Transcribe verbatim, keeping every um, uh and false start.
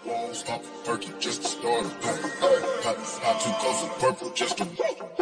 Walls up, perky just to start a pop. Pop, pop too close to purple just to